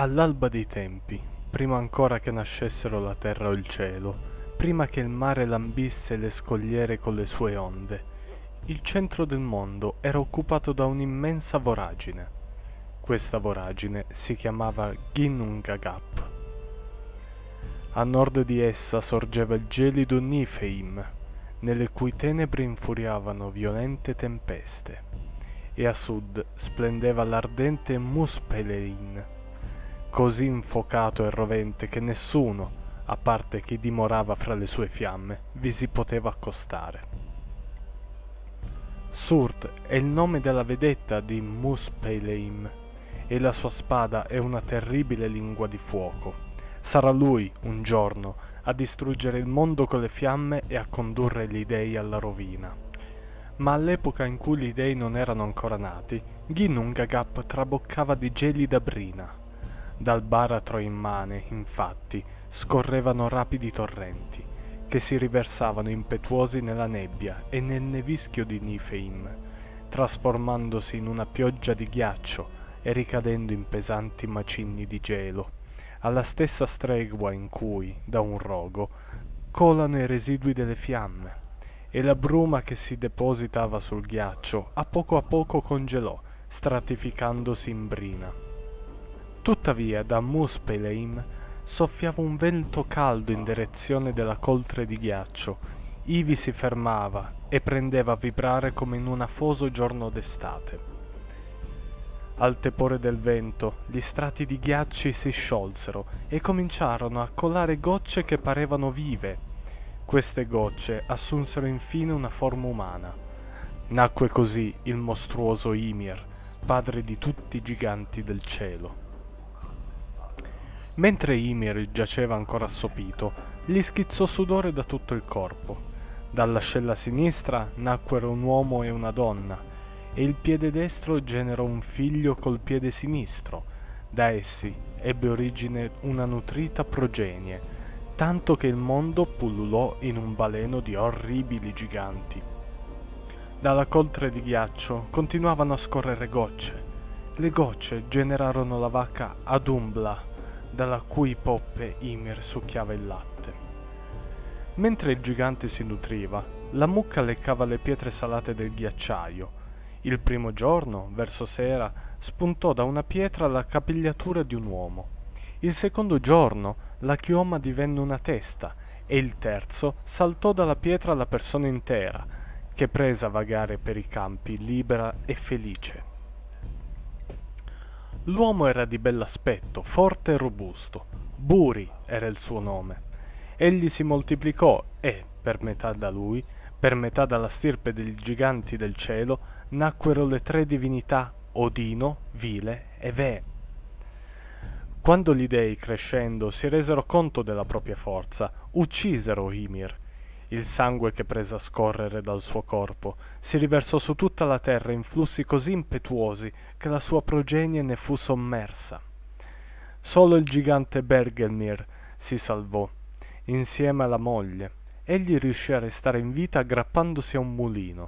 All'alba dei tempi, prima ancora che nascessero la terra o il cielo, prima che il mare lambisse le scogliere con le sue onde, il centro del mondo era occupato da un'immensa voragine. Questa voragine si chiamava Ginnungagap. A nord di essa sorgeva il gelido Niflheim, nelle cui tenebre infuriavano violente tempeste, e a sud splendeva l'ardente Muspelheim, così infuocato e rovente che nessuno, a parte chi dimorava fra le sue fiamme, vi si poteva accostare. Surt è il nome della vedetta di Muspelheim, e la sua spada è una terribile lingua di fuoco. Sarà lui, un giorno, a distruggere il mondo con le fiamme e a condurre gli dei alla rovina. Ma all'epoca in cui gli dei non erano ancora nati, Ginnungagap traboccava di gelida brina. Dal baratro immane, infatti, scorrevano rapidi torrenti, che si riversavano impetuosi nella nebbia e nel nevischio di Niflheim, trasformandosi in una pioggia di ghiaccio e ricadendo in pesanti macigni di gelo, alla stessa stregua in cui, da un rogo, colano i residui delle fiamme, e la bruma che si depositava sul ghiaccio a poco congelò, stratificandosi in brina. Tuttavia da Muspelheim soffiava un vento caldo in direzione della coltre di ghiaccio, ivi si fermava e prendeva a vibrare come in un afoso giorno d'estate. Al tepore del vento, gli strati di ghiacci si sciolsero e cominciarono a colare gocce che parevano vive. Queste gocce assunsero infine una forma umana. Nacque così il mostruoso Ymir, padre di tutti i giganti del cielo. Mentre Ymir giaceva ancora assopito, gli schizzò sudore da tutto il corpo. Dall'ascella sinistra nacquero un uomo e una donna, e il piede destro generò un figlio col piede sinistro. Da essi ebbe origine una nutrita progenie, tanto che il mondo pullulò in un baleno di orribili giganti. Dalla coltre di ghiaccio continuavano a scorrere gocce. Le gocce generarono la vacca Adumbla, dalla cui poppe Ymir succhiava il latte. Mentre il gigante si nutriva, la mucca leccava le pietre salate del ghiacciaio. Il primo giorno, verso sera, spuntò da una pietra la capigliatura di un uomo. Il secondo giorno la chioma divenne una testa e il terzo saltò dalla pietra la persona intera, che prese a vagare per i campi libera e felice. L'uomo era di bell'aspetto, forte e robusto. Buri era il suo nome. Egli si moltiplicò e, per metà da lui, per metà dalla stirpe dei giganti del cielo, nacquero le tre divinità Odino, Vile e Ve. Quando gli dei, crescendo, si resero conto della propria forza, uccisero Ymir. Il sangue che prese a scorrere dal suo corpo si riversò su tutta la terra in flussi così impetuosi che la sua progenie ne fu sommersa. Solo il gigante Bergelmir si salvò, insieme alla moglie. Egli riuscì a restare in vita aggrappandosi a un mulino.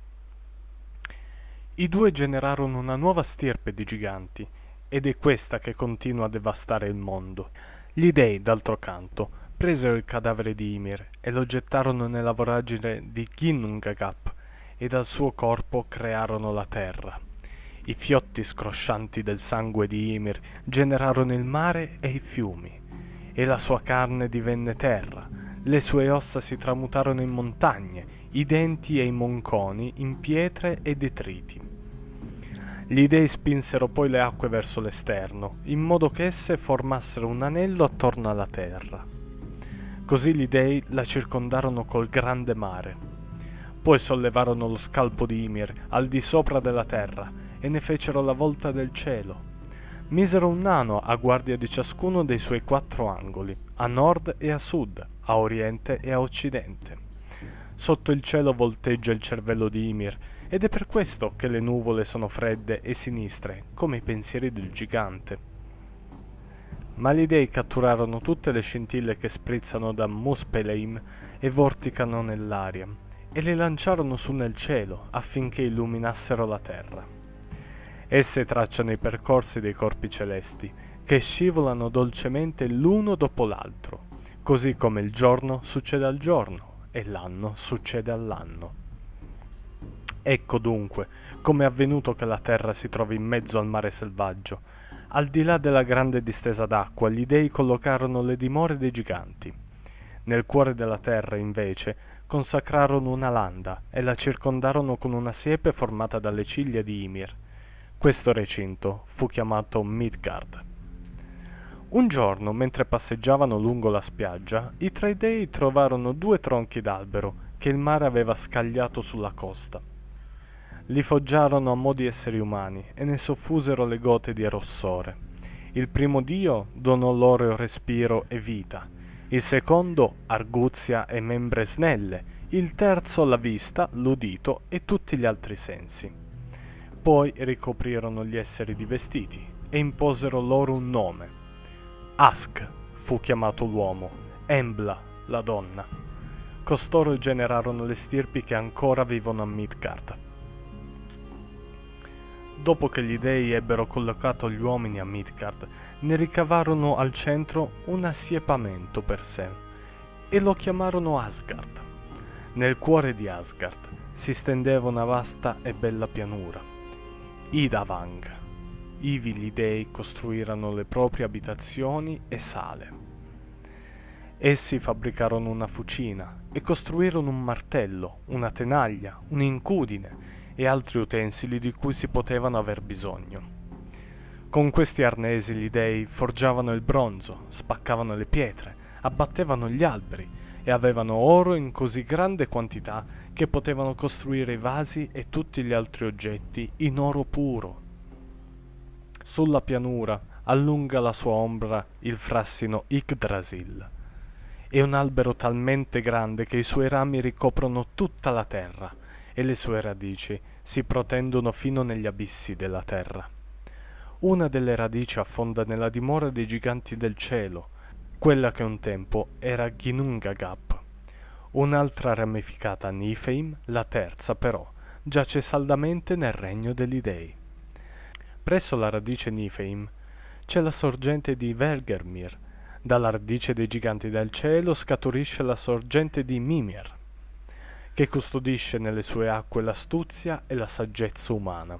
I due generarono una nuova stirpe di giganti, ed è questa che continua a devastare il mondo. Gli dei, d'altro canto, presero il cadavere di Ymir e lo gettarono nella voragine di Ginnungagap, e dal suo corpo crearono la terra. I fiotti scroscianti del sangue di Ymir generarono il mare e i fiumi, e la sua carne divenne terra. Le sue ossa si tramutarono in montagne, i denti e i monconi in pietre e detriti. Gli dei spinsero poi le acque verso l'esterno, in modo che esse formassero un anello attorno alla terra. Così gli dei la circondarono col grande mare. Poi sollevarono lo scalpo di Ymir al di sopra della terra e ne fecero la volta del cielo. Misero un nano a guardia di ciascuno dei suoi 4 angoli, a nord e a sud, a oriente e a occidente. Sotto il cielo volteggia il cervello di Ymir, ed è per questo che le nuvole sono fredde e sinistre, come i pensieri del gigante. Ma gli dei catturarono tutte le scintille che sprizzano da Muspelheim e vorticano nell'aria, e le lanciarono su nel cielo affinché illuminassero la terra. Esse tracciano i percorsi dei corpi celesti, che scivolano dolcemente l'uno dopo l'altro, così come il giorno succede al giorno e l'anno succede all'anno. Ecco dunque come è avvenuto che la terra si trovi in mezzo al mare selvaggio. Al di là della grande distesa d'acqua, gli dei collocarono le dimore dei giganti. Nel cuore della terra, invece, consacrarono una landa e la circondarono con una siepe formata dalle ciglia di Ymir. Questo recinto fu chiamato Midgard. Un giorno, mentre passeggiavano lungo la spiaggia, i tre dei trovarono due tronchi d'albero che il mare aveva scagliato sulla costa. Li foggiarono a mo' di esseri umani e ne soffusero le gote di rossore. Il primo dio donò loro respiro e vita, il secondo arguzia e membre snelle, il terzo la vista, l'udito e tutti gli altri sensi. Poi ricoprirono gli esseri di vestiti e imposero loro un nome. Ask fu chiamato l'uomo, Embla la donna. Costoro generarono le stirpi che ancora vivono a Midgard. Dopo che gli dei ebbero collocato gli uomini a Midgard, ne ricavarono al centro un assiepamento per sé e lo chiamarono Asgard. Nel cuore di Asgard si stendeva una vasta e bella pianura, Idavang. Ivi gli dei costruirono le proprie abitazioni e sale. Essi fabbricarono una fucina e costruirono un martello, una tenaglia, un'incudine e altri utensili di cui si potevano aver bisogno. Con questi arnesi gli dei forgiavano il bronzo, spaccavano le pietre, abbattevano gli alberi e avevano oro in così grande quantità che potevano costruire i vasi e tutti gli altri oggetti in oro puro. Sulla pianura allunga la sua ombra il frassino Yggdrasil. È un albero talmente grande che i suoi rami ricoprono tutta la terra e le sue radici si protendono fino negli abissi della terra. Una delle radici affonda nella dimora dei giganti del cielo, quella che un tempo era Ginnungagap. Un'altra ramificata a Niflheim, la terza però, giace saldamente nel regno degli dei. Presso la radice Niflheim c'è la sorgente di Hvergelmir. Dalla radice dei giganti del cielo scaturisce la sorgente di Mimir, che custodisce nelle sue acque l'astuzia e la saggezza umana.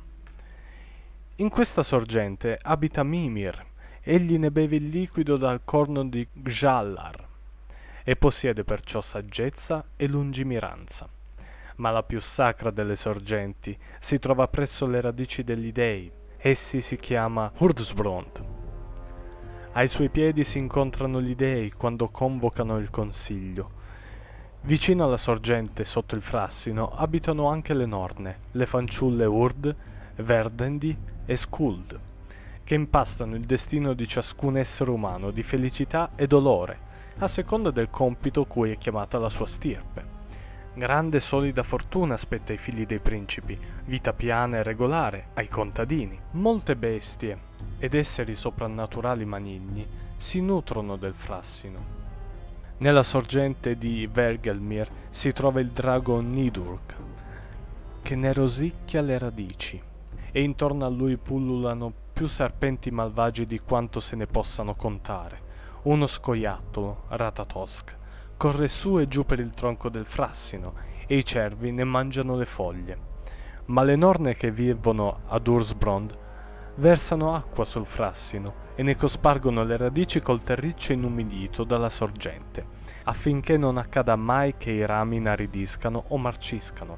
In questa sorgente abita Mimir, egli ne beve il liquido dal corno di Gjallar e possiede perciò saggezza e lungimiranza. Ma la più sacra delle sorgenti si trova presso le radici degli dei. Essi si chiama Hurdsbrond. Ai suoi piedi si incontrano gli dei quando convocano il consiglio. Vicino alla sorgente, sotto il frassino, abitano anche le Norne, le fanciulle Urd, Verdendi e Skuld, che impastano il destino di ciascun essere umano di felicità e dolore, a seconda del compito cui è chiamata la sua stirpe. Grande e solida fortuna aspetta ai figli dei principi, vita piana e regolare ai contadini. Molte bestie ed esseri soprannaturali maligni si nutrono del frassino. Nella sorgente di Hvergelmir si trova il drago Nidurg, che ne rosicchia le radici, e intorno a lui pullulano più serpenti malvagi di quanto se ne possano contare. Uno scoiattolo, Ratatosk, corre su e giù per il tronco del frassino, e i cervi ne mangiano le foglie. Ma le norne che vivono ad Ursbrond versano acqua sul frassino e ne cospargono le radici col terriccio inumidito dalla sorgente, affinché non accada mai che i rami inaridiscano o marciscano.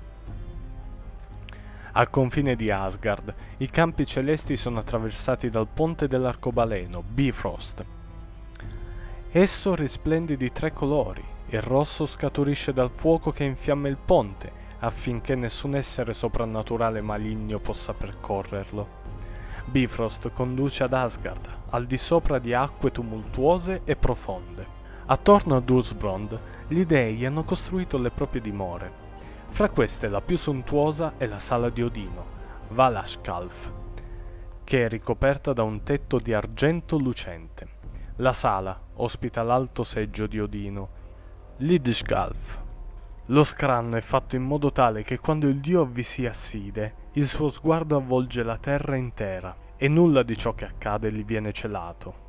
Al confine di Asgard, i campi celesti sono attraversati dal ponte dell'arcobaleno, Bifrost. Esso risplende di 3 colori. Il rosso scaturisce dal fuoco che infiamma il ponte, affinché nessun essere soprannaturale maligno possa percorrerlo. Bifrost conduce ad Asgard, al di sopra di acque tumultuose e profonde. Attorno ad Ursbrond, gli dei hanno costruito le proprie dimore. Fra queste la più sontuosa è la sala di Odino, Valaskjalf, che è ricoperta da un tetto di argento lucente. La sala ospita l'alto seggio di Odino, Lidskjalf. Lo scranno è fatto in modo tale che quando il dio vi si asside, il suo sguardo avvolge la terra intera e nulla di ciò che accade gli viene celato.